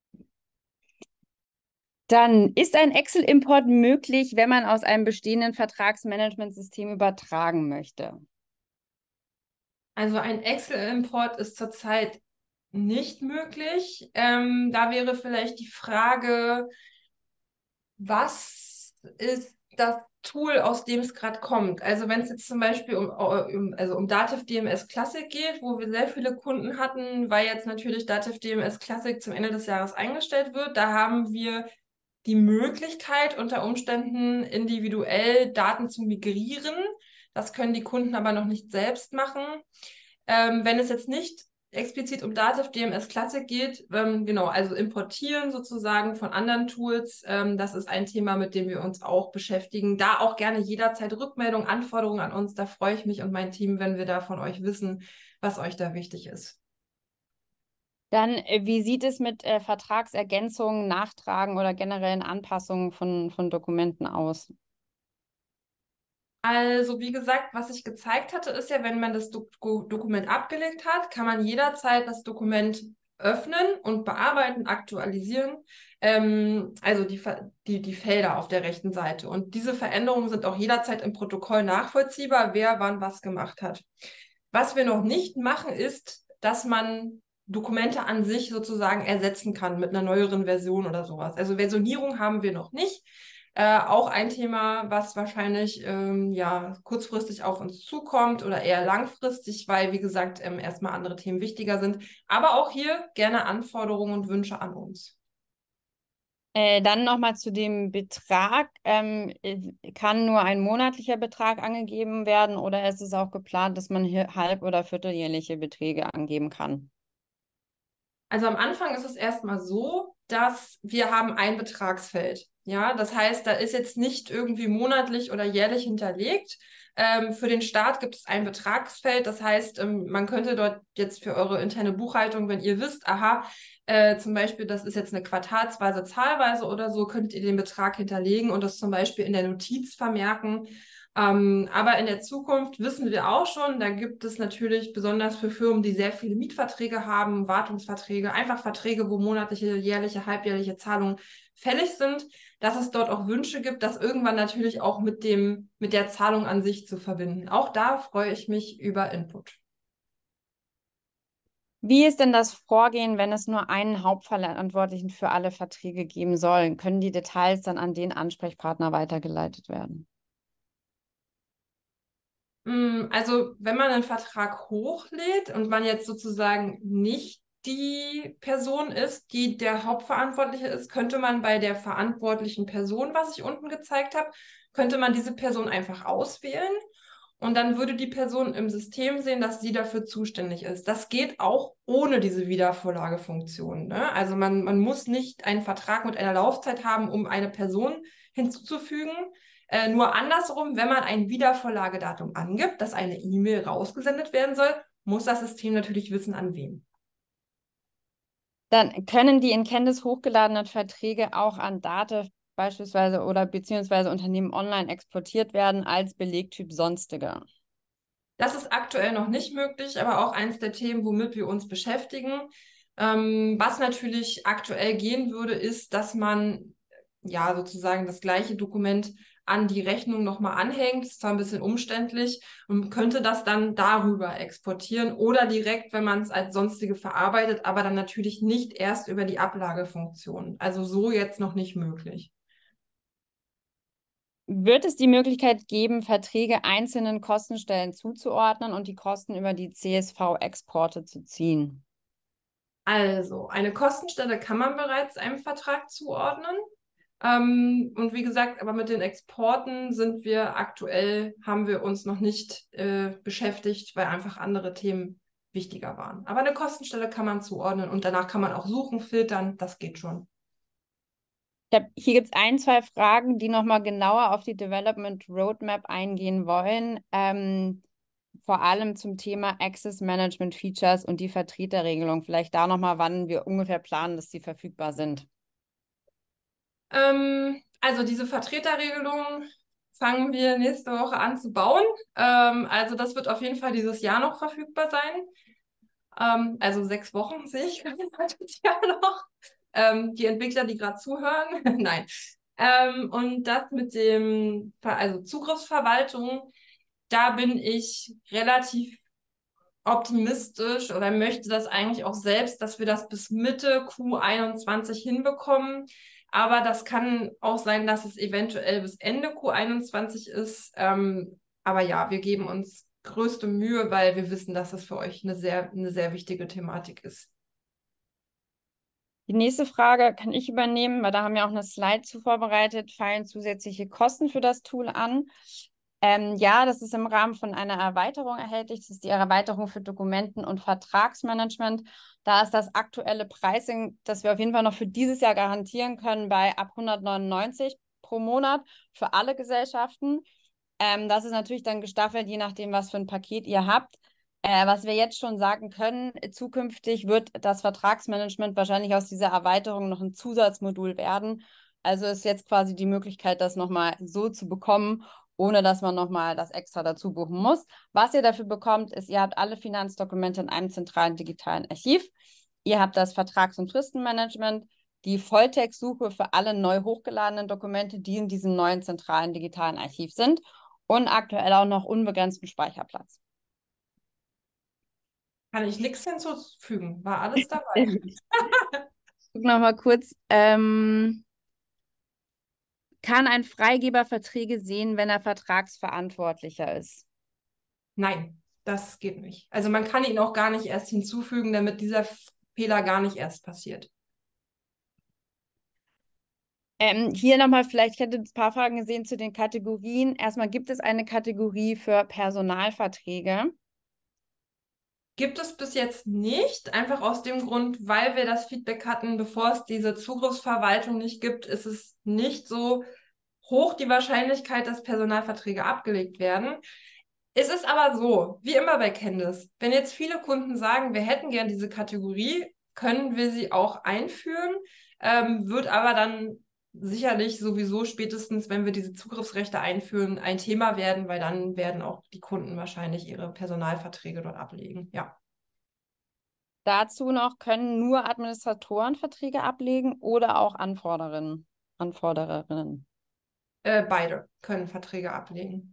Dann ist ein Excel-Import möglich, wenn man aus einem bestehenden Vertragsmanagementsystem übertragen möchte. Also ein Excel-Import ist zurzeit nicht möglich. Ähm, da wäre vielleicht die Frage, was ist das Tool, aus dem es gerade kommt? Also wenn es jetzt zum Beispiel um, um, also um Dativ D M S Classic geht, wo wir sehr viele Kunden hatten, weil jetzt natürlich Dativ D M S Classic zum Ende des Jahres eingestellt wird, da haben wir die Möglichkeit, unter Umständen individuell Daten zu migrieren. Das können die Kunden aber noch nicht selbst machen. Ähm, wenn es jetzt nicht explizit um Dativ D M S Classic geht, ähm, genau, also importieren sozusagen von anderen Tools, ähm, das ist ein Thema, mit dem wir uns auch beschäftigen. Da auch gerne jederzeit Rückmeldung, Anforderungen an uns, da freue ich mich und mein Team, wenn wir da von euch wissen, was euch da wichtig ist. Dann, äh, wie sieht es mit äh, Vertragsergänzungen, Nachtragen oder generellen Anpassungen von, von Dokumenten aus? Also, wie gesagt, was ich gezeigt hatte, ist ja, wenn man das Do Dokument abgelegt hat, kann man jederzeit das Dokument öffnen und bearbeiten, aktualisieren. Ähm, also die, die, die Felder auf der rechten Seite. Und diese Veränderungen sind auch jederzeit im Protokoll nachvollziehbar, wer wann was gemacht hat. Was wir noch nicht machen, ist, dass man Dokumente an sich sozusagen ersetzen kann mit einer neueren Version oder sowas. Also Versionierung haben wir noch nicht. Äh, auch ein Thema, was wahrscheinlich ähm, ja, kurzfristig auf uns zukommt oder eher langfristig, weil, wie gesagt, ähm, erstmal andere Themen wichtiger sind. Aber auch hier gerne Anforderungen und Wünsche an uns. Äh, dann nochmal zu dem Betrag. Ähm, kann nur ein monatlicher Betrag angegeben werden oder ist es auch geplant, dass man hier halb- oder vierteljährliche Beträge angeben kann? Also am Anfang ist es erstmal so, dass wir haben ein Betragsfeld. Ja, das heißt, da ist jetzt nicht irgendwie monatlich oder jährlich hinterlegt. Ähm, für den Start gibt es ein Betragsfeld. Das heißt, ähm, man könnte dort jetzt für eure interne Buchhaltung, wenn ihr wisst, aha, äh, zum Beispiel, das ist jetzt eine quartalsweise Zahlweise oder so, könntet ihr den Betrag hinterlegen und das zum Beispiel in der Notiz vermerken. Ähm, aber in der Zukunft wissen wir auch schon, da gibt es natürlich besonders für Firmen, die sehr viele Mietverträge haben, Wartungsverträge, einfach Verträge, wo monatliche, jährliche, halbjährliche Zahlungen fällig sind, dass es dort auch Wünsche gibt, das irgendwann natürlich auch mit dem, mit der Zahlung an sich zu verbinden. Auch da freue ich mich über Input. Wie ist denn das Vorgehen, wenn es nur einen Hauptverantwortlichen für alle Verträge geben soll? Können die Details dann an den Ansprechpartner weitergeleitet werden? Also, wenn man einen Vertrag hochlädt und man jetzt sozusagen nicht die Person ist, die der Hauptverantwortliche ist, könnte man bei der verantwortlichen Person, was ich unten gezeigt habe, könnte man diese Person einfach auswählen und dann würde die Person im System sehen, dass sie dafür zuständig ist. Das geht auch ohne diese Wiedervorlagefunktion, ne? Also man, man muss nicht einen Vertrag mit einer Laufzeit haben, um eine Person hinzuzufügen. Äh, nur andersrum, wenn man ein Wiedervorlagedatum angibt, dass eine E-Mail rausgesendet werden soll, muss das System natürlich wissen, an wen. Dann können die in Candice hochgeladenen Verträge auch an Datev beispielsweise oder beziehungsweise Unternehmen online exportiert werden als Belegtyp Sonstige. Das ist aktuell noch nicht möglich, aber auch eins der Themen, womit wir uns beschäftigen. Ähm, was natürlich aktuell gehen würde, ist, dass man ja sozusagen das gleiche Dokument an die Rechnung nochmal anhängt. Das ist zwar ein bisschen umständlich und könnte das dann darüber exportieren oder direkt, wenn man es als sonstige verarbeitet, aber dann natürlich nicht erst über die Ablagefunktion. Also so jetzt noch nicht möglich. Wird es die Möglichkeit geben, Verträge einzelnen Kostenstellen zuzuordnen und die Kosten über die C S V-Exporte zu ziehen? Also, eine Kostenstelle kann man bereits einem Vertrag zuordnen. Ähm, und wie gesagt, aber mit den Exporten sind wir aktuell, haben wir uns noch nicht äh, beschäftigt, weil einfach andere Themen wichtiger waren. Aber eine Kostenstelle kann man zuordnen und danach kann man auch suchen, filtern, das geht schon. Ich hab, hier gibt es ein, zwei Fragen, die nochmal genauer auf die Development Roadmap eingehen wollen. Ähm, vor allem zum Thema Access Management Features und die Vertreterregelung. Vielleicht da nochmal, wann wir ungefähr planen, dass sie verfügbar sind. Ähm, also diese Vertreterregelung fangen wir nächste Woche an zu bauen. Ähm, also das wird auf jeden Fall dieses Jahr noch verfügbar sein. Ähm, also sechs Wochen sehe ich das Jahr noch. Ähm, die Entwickler, die gerade zuhören, nein. Ähm, und das mit dem, Ver also Zugriffsverwaltung, da bin ich relativ optimistisch oder möchte das eigentlich auch selbst, dass wir das bis Mitte Q einundzwanzig hinbekommen. Aber das kann auch sein, dass es eventuell bis Ende Q einundzwanzig ist. Ähm, aber ja, wir geben uns größte Mühe, weil wir wissen, dass das für euch eine sehr, eine sehr wichtige Thematik ist. Die nächste Frage kann ich übernehmen, weil da haben wir auch eine Slide zu vorbereitet. Fallen zusätzliche Kosten für das Tool an? Ähm, ja, das ist im Rahmen von einer Erweiterung erhältlich. Das ist die Erweiterung für Dokumenten- und Vertragsmanagement. Da ist das aktuelle Pricing, das wir auf jeden Fall noch für dieses Jahr garantieren können, bei ab hundertneunundneunzig pro Monat für alle Gesellschaften. Ähm, das ist natürlich dann gestaffelt, je nachdem, was für ein Paket ihr habt. Äh, was wir jetzt schon sagen können, zukünftig wird das Vertragsmanagement wahrscheinlich aus dieser Erweiterung noch ein Zusatzmodul werden. Also ist jetzt quasi die Möglichkeit, das nochmal so zu bekommen, ohne dass man nochmal das extra dazu buchen muss. Was ihr dafür bekommt, ist, ihr habt alle Finanzdokumente in einem zentralen digitalen Archiv. Ihr habt das Vertrags- und Fristenmanagement, die Volltextsuche für alle neu hochgeladenen Dokumente, die in diesem neuen zentralen digitalen Archiv sind und aktuell auch noch unbegrenzten Speicherplatz. Kann ich nichts hinzufügen. War alles dabei. Ich guck noch mal kurz. Ähm, kann ein Freigeber Verträge sehen, wenn er Vertragsverantwortlicher ist? Nein, das geht nicht. Also man kann ihn auch gar nicht erst hinzufügen, damit dieser Fehler gar nicht erst passiert. Ähm, hier nochmal, vielleicht, ich hätte ein paar Fragen gesehen zu den Kategorien. Erstmal gibt es eine Kategorie für Personalverträge. gibt es bis jetzt nicht, einfach aus dem Grund, weil wir das Feedback hatten, bevor es diese Zugriffsverwaltung nicht gibt, ist es nicht so hoch die Wahrscheinlichkeit, dass Personalverträge abgelegt werden. Es ist aber so, wie immer bei Candice, wenn jetzt viele Kunden sagen, wir hätten gern diese Kategorie, können wir sie auch einführen, ähm, wird aber dann sicherlich sowieso spätestens, wenn wir diese Zugriffsrechte einführen, ein Thema werden, weil dann werden auch die Kunden wahrscheinlich ihre Personalverträge dort ablegen. Ja. Dazu noch, können nur Administratoren Verträge ablegen oder auch Anforderinnen, Anfordererinnen? Äh, beide können Verträge ablegen.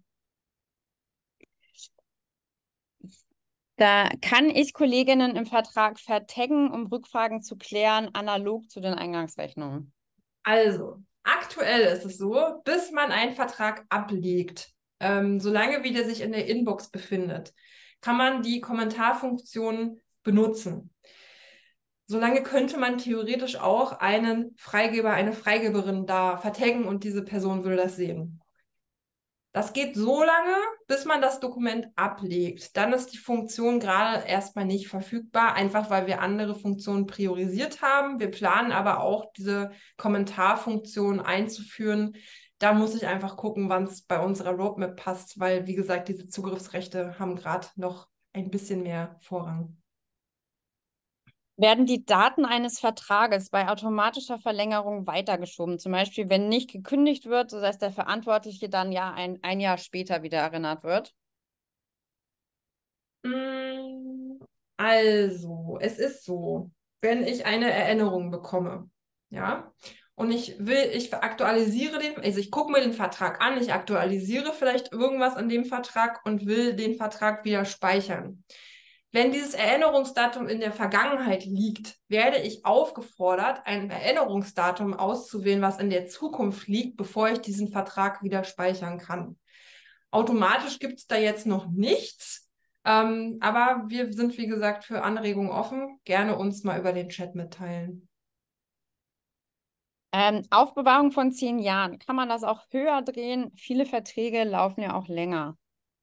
Da kann ich Kolleginnen im Vertrag vertaggen, um Rückfragen zu klären, analog zu den Eingangsrechnungen. Also, aktuell ist es so, bis man einen Vertrag ablegt, ähm, solange wie der sich in der Inbox befindet, kann man die Kommentarfunktion benutzen. Solange könnte man theoretisch auch einen Freigeber, eine Freigeberin da vertaggen und diese Person würde das sehen. Das geht so lange, bis man das Dokument ablegt. Dann ist die Funktion gerade erstmal nicht verfügbar, einfach weil wir andere Funktionen priorisiert haben. Wir planen aber auch, diese Kommentarfunktion einzuführen. Da muss ich einfach gucken, wann es bei unserer Roadmap passt, weil, wie gesagt, diese Zugriffsrechte haben gerade noch ein bisschen mehr Vorrang. Werden die Daten eines Vertrages bei automatischer Verlängerung weitergeschoben? Zum Beispiel, wenn nicht gekündigt wird, sodass der Verantwortliche dann ja ein, ein Jahr später wieder erinnert wird? Mm, Also, es ist so, wenn ich eine Erinnerung bekomme, ja, und ich will, ich aktualisiere den, also ich gucke mir den Vertrag an, ich aktualisiere vielleicht irgendwas an dem Vertrag und will den Vertrag wieder speichern. Wenn dieses Erinnerungsdatum in der Vergangenheit liegt, werde ich aufgefordert, ein Erinnerungsdatum auszuwählen, was in der Zukunft liegt, bevor ich diesen Vertrag wieder speichern kann. Automatisch gibt es da jetzt noch nichts, ähm, aber wir sind, wie gesagt, für Anregungen offen. Gerne uns mal über den Chat mitteilen. Ähm, Aufbewahrung von zehn Jahren. Kann man das auch höher drehen? Viele Verträge laufen ja auch länger.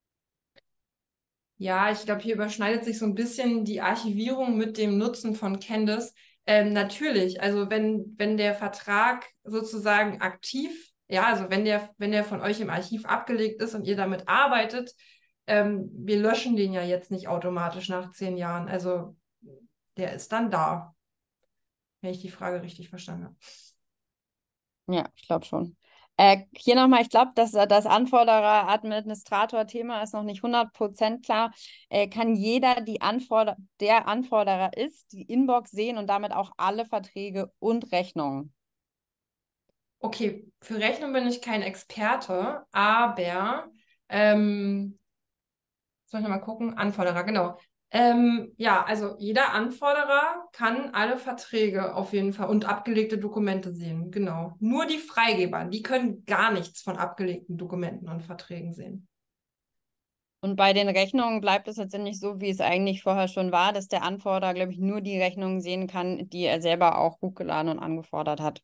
Ja, ich glaube, hier überschneidet sich so ein bisschen die Archivierung mit dem Nutzen von Candice. Ähm, natürlich, also wenn, wenn der Vertrag sozusagen aktiv, ja, also wenn der, wenn der von euch im Archiv abgelegt ist und ihr damit arbeitet, ähm, wir löschen den ja jetzt nicht automatisch nach zehn Jahren. Also der ist dann da, wenn ich die Frage richtig verstanden habe. Ja, ich glaube schon. Äh, hier nochmal, ich glaube, dass das Anforderer-Administrator-Thema ist noch nicht hundert Prozent klar. Äh, kann jeder, die Anforder der Anforderer ist, die Inbox sehen und damit auch alle Verträge und Rechnungen? Okay, für Rechnung bin ich kein Experte, aber ähm, jetzt muss ich noch mal gucken, Anforderer, genau. Ähm, ja, also jeder Anforderer kann alle Verträge auf jeden Fall und abgelegte Dokumente sehen, genau. Nur die Freigeber, die können gar nichts von abgelegten Dokumenten und Verträgen sehen. Und bei den Rechnungen bleibt es letztendlich so, wie es eigentlich vorher schon war, dass der Anforderer, glaube ich, nur die Rechnungen sehen kann, die er selber auch hochgeladen und angefordert hat.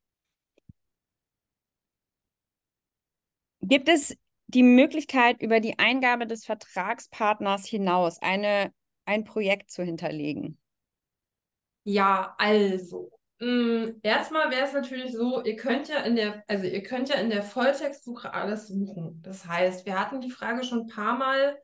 Gibt es die Möglichkeit, über die Eingabe des Vertragspartners hinaus eine, ein Projekt zu hinterlegen? Ja, also. mh, Erstmal wäre es natürlich so, ihr könnt ja in der, also ihr könnt ja in der Volltextsuche alles suchen. Das heißt, wir hatten die Frage schon ein paar Mal.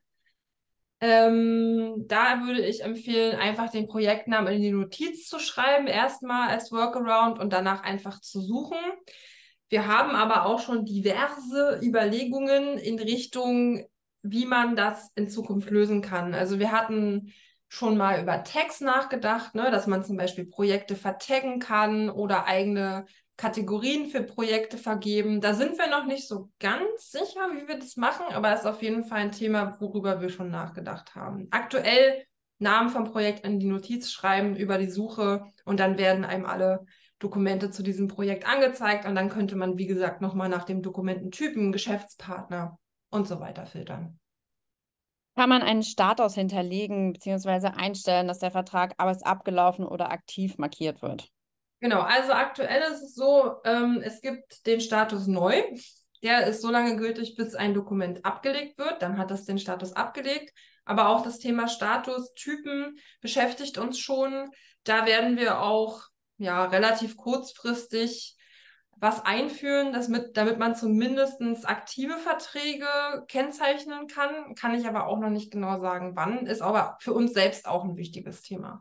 Ähm, da würde ich empfehlen, einfach den Projektnamen in die Notiz zu schreiben, erstmal als Workaround und danach einfach zu suchen. Wir haben aber auch schon diverse Überlegungen in Richtung, wie man das in Zukunft lösen kann. Also wir hatten schon mal über Tags nachgedacht, ne, dass man zum Beispiel Projekte vertaggen kann oder eigene Kategorien für Projekte vergeben. Da sind wir noch nicht so ganz sicher, wie wir das machen, aber es ist auf jeden Fall ein Thema, worüber wir schon nachgedacht haben. Aktuell Namen vom Projekt in die Notiz schreiben über die Suche und dann werden einem alle Dokumente zu diesem Projekt angezeigt und dann könnte man, wie gesagt, nochmal nach dem Dokumententypen, Geschäftspartner und so weiter filtern. Kann man einen Status hinterlegen bzw. einstellen, dass der Vertrag aber ist abgelaufen oder aktiv markiert wird? Genau, also aktuell ist es so, ähm, es gibt den Status neu. Der ist so lange gültig, bis ein Dokument abgelegt wird. Dann hat das den Status abgelegt. Aber auch das Thema Statustypen beschäftigt uns schon. Da werden wir auch ja, relativ kurzfristig was einführen, das mit, damit man zumindest aktive Verträge kennzeichnen kann. Kann ich aber auch noch nicht genau sagen, wann. Ist aber für uns selbst auch ein wichtiges Thema.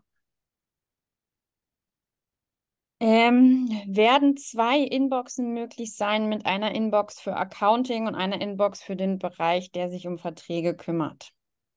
Ähm, werden zwei Inboxen möglich sein mit einer Inbox für Accounting und einer Inbox für den Bereich, der sich um Verträge kümmert?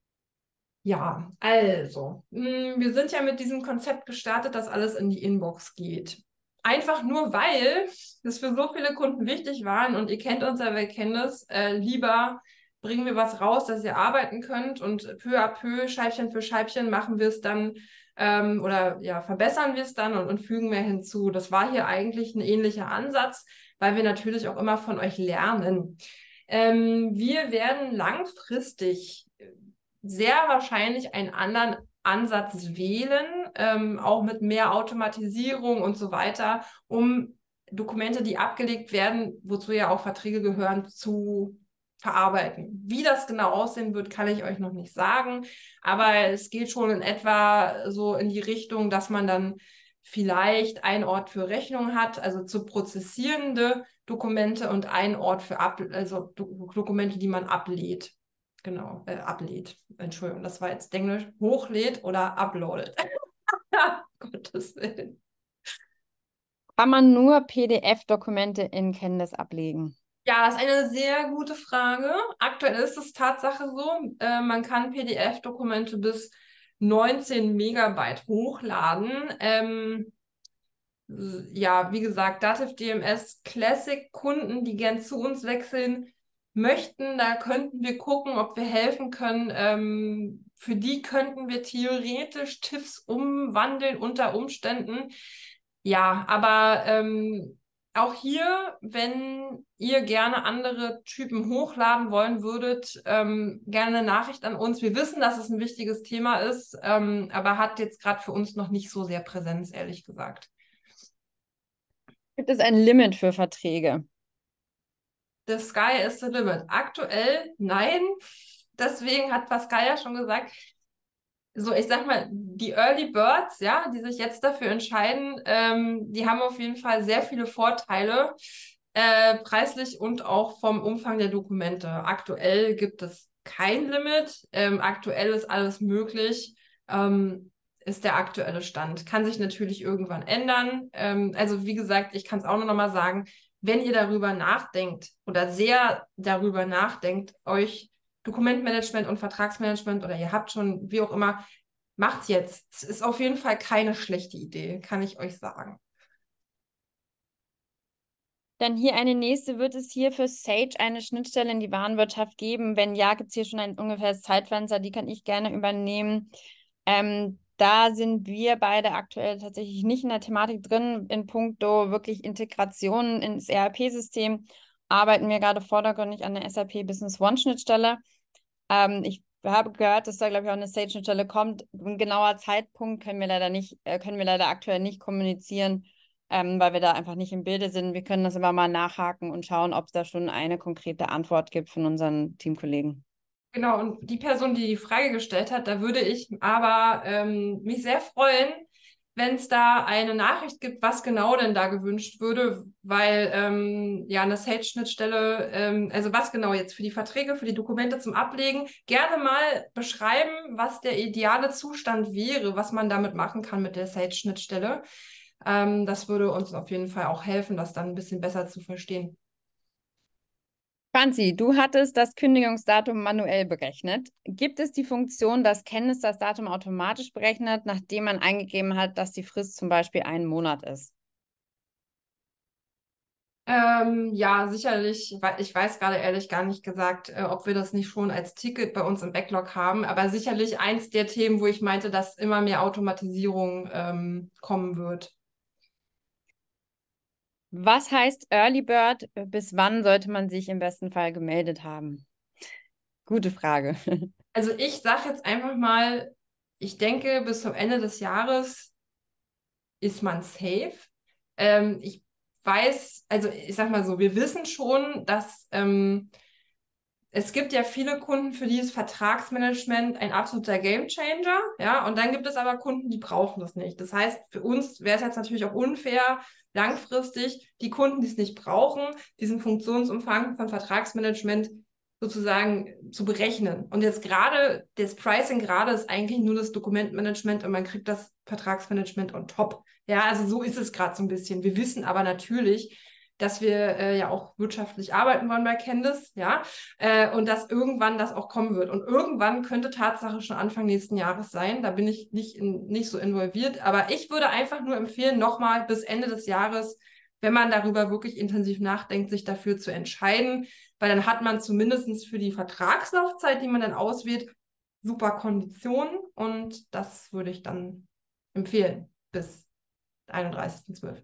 Ja, also, mh, wir sind ja mit diesem Konzept gestartet, dass alles in die Inbox geht. Einfach nur, weil das für so viele Kunden wichtig war und ihr kennt uns ja, wir kennen das, äh, lieber bringen wir was raus, dass ihr arbeiten könnt und peu à peu, Scheibchen für Scheibchen machen wir es dann ähm, oder ja, verbessern wir es dann und, und fügen mehr hinzu. Das war hier eigentlich ein ähnlicher Ansatz, weil wir natürlich auch immer von euch lernen. Ähm, wir werden langfristig sehr wahrscheinlich einen anderen Ansatz wählen, ähm, auch mit mehr Automatisierung und so weiter, um Dokumente, die abgelegt werden, wozu ja auch Verträge gehören, zu verarbeiten. Wie das genau aussehen wird, kann ich euch noch nicht sagen, aber es geht schon in etwa so in die Richtung, dass man dann vielleicht einen Ort für Rechnung hat, also zu prozessierende Dokumente und einen Ort für Ab also Do Dokumente, die man ablädt. Genau, äh, ablädt. Entschuldigung, das war jetzt Englisch. Hochlädt oder uploadet. Gottes Willen. Kann man nur P D F-Dokumente in Canvas ablegen? Ja, das ist eine sehr gute Frage. Aktuell ist es Tatsache so, äh, man kann P D F-Dokumente bis neunzehn Megabyte hochladen. Ähm, ja, wie gesagt, Dativ D M S Classic Kunden, die gern zu uns wechseln möchten, da könnten wir gucken, ob wir helfen können. Ähm, für die könnten wir theoretisch T I Fs umwandeln unter Umständen. Ja, aber ähm, auch hier, wenn ihr gerne andere Typen hochladen wollen würdet, ähm, gerne eine Nachricht an uns. Wir wissen, dass es ein wichtiges Thema ist, ähm, aber hat jetzt gerade für uns noch nicht so sehr Präsenz, ehrlich gesagt. Gibt es ein Limit für Verträge? The sky is the limit. Aktuell nein. Deswegen hat Pascal ja schon gesagt, so ich sag mal, die Early Birds, ja, die sich jetzt dafür entscheiden, ähm, die haben auf jeden Fall sehr viele Vorteile, äh, preislich und auch vom Umfang der Dokumente. Aktuell gibt es kein Limit. Ähm, aktuell ist alles möglich. Ähm, ist der aktuelle Stand. Kann sich natürlich irgendwann ändern. Ähm, also wie gesagt, ich kann es auch nur noch mal sagen, wenn ihr darüber nachdenkt oder sehr darüber nachdenkt, euch Dokumentmanagement und Vertragsmanagement oder ihr habt schon, wie auch immer, macht's jetzt. Es ist auf jeden Fall keine schlechte Idee, kann ich euch sagen. Dann hier eine nächste. Wird es hier für Sage eine Schnittstelle in die Warenwirtschaft geben? Wenn ja, gibt es hier schon ein ungefähres Zeitfenster, die kann ich gerne übernehmen. Ähm, da sind wir beide aktuell tatsächlich nicht in der Thematik drin. In puncto wirklich Integration ins E R P-System arbeiten wir gerade vordergründig an der S A P Business One-Schnittstelle. Ähm, ich habe gehört, dass da, glaube ich, auch eine Sage-Schnittstelle kommt. Ein genauer Zeitpunkt können wir leider nicht, äh, können wir leider aktuell nicht kommunizieren, ähm, weil wir da einfach nicht im Bilde sind. Wir können das immer mal nachhaken und schauen, ob es da schon eine konkrete Antwort gibt von unseren Teamkollegen. Genau, und die Person, die die Frage gestellt hat, da würde ich aber ähm, mich sehr freuen, wenn es da eine Nachricht gibt, was genau denn da gewünscht würde, weil ähm, ja eine Sage-Schnittstelle, ähm, also was genau jetzt für die Verträge, für die Dokumente zum Ablegen, gerne mal beschreiben, was der ideale Zustand wäre, was man damit machen kann mit der Sage-Schnittstelle. Ähm, das würde uns auf jeden Fall auch helfen, das dann ein bisschen besser zu verstehen. Franzi, du hattest das Kündigungsdatum manuell berechnet. Gibt es die Funktion, dass Canvas das Datum automatisch berechnet, nachdem man eingegeben hat, dass die Frist zum Beispiel einen Monat ist? Ähm, ja, sicherlich. weil Ich weiß gerade ehrlich gar nicht gesagt, äh, ob wir das nicht schon als Ticket bei uns im Backlog haben, aber sicherlich eins der Themen, wo ich meinte, dass immer mehr Automatisierung ähm, kommen wird. Was heißt Early Bird? Bis wann sollte man sich im besten Fall gemeldet haben? Gute Frage. Also ich sage jetzt einfach mal, ich denke, bis zum Ende des Jahres ist man safe. Ähm, ich weiß, also ich sag mal so, wir wissen schon, dass ähm, es gibt ja viele Kunden, für die ist Vertragsmanagement ein absoluter Gamechanger, ja, und dann gibt es aber Kunden, die brauchen das nicht. Das heißt, für uns wäre es jetzt natürlich auch unfair, langfristig die Kunden, die es nicht brauchen, diesen Funktionsumfang von Vertragsmanagement sozusagen zu berechnen. Und jetzt gerade, das Pricing gerade ist eigentlich nur das Dokumentmanagement und man kriegt das Vertragsmanagement on top. Ja, also so ist es gerade so ein bisschen. Wir wissen aber natürlich, dass wir äh, ja auch wirtschaftlich arbeiten wollen bei Candice, ja, äh, und dass irgendwann das auch kommen wird. Und irgendwann könnte Tatsache schon Anfang nächsten Jahres sein. Da bin ich nicht, in, nicht so involviert. Aber ich würde einfach nur empfehlen, nochmal bis Ende des Jahres, wenn man darüber wirklich intensiv nachdenkt, sich dafür zu entscheiden, weil dann hat man zumindest für die Vertragslaufzeit, die man dann auswählt, super Konditionen. Und das würde ich dann empfehlen bis einunddreißigsten zwölften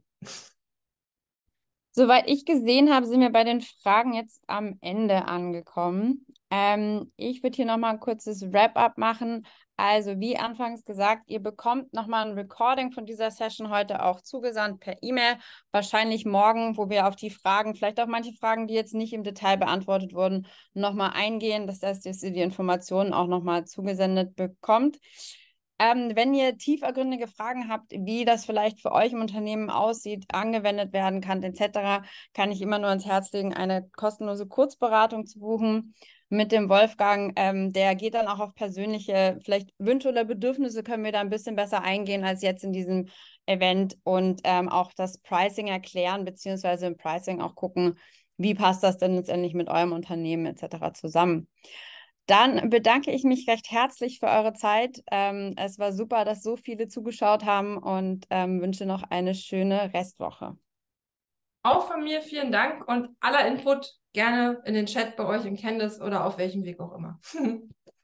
Soweit ich gesehen habe, sind wir bei den Fragen jetzt am Ende angekommen. Ähm, ich würde hier nochmal ein kurzes Wrap-up machen. Also wie anfangs gesagt, ihr bekommt nochmal ein Recording von dieser Session heute auch zugesandt per E-Mail. Wahrscheinlich morgen, wo wir auf die Fragen, vielleicht auch manche Fragen, die jetzt nicht im Detail beantwortet wurden, nochmal eingehen. Das heißt, dass ihr die Informationen auch nochmal zugesendet bekommt. Ähm, wenn ihr tiefergründige Fragen habt, wie das vielleicht für euch im Unternehmen aussieht, angewendet werden kann, et cetera, kann ich immer nur ans Herz legen, eine kostenlose Kurzberatung zu buchen mit dem Wolfgang. Ähm, der geht dann auch auf persönliche vielleicht Wünsche oder Bedürfnisse, können wir da ein bisschen besser eingehen als jetzt in diesem Event und ähm, auch das Pricing erklären, beziehungsweise im Pricing auch gucken, wie passt das denn letztendlich mit eurem Unternehmen et cetera zusammen. Dann bedanke ich mich recht herzlich für eure Zeit. Ähm, es war super, dass so viele zugeschaut haben und ähm, wünsche noch eine schöne Restwoche. Auch von mir vielen Dank und aller Input gerne in den Chat bei euch in Candice oder auf welchem Weg auch immer.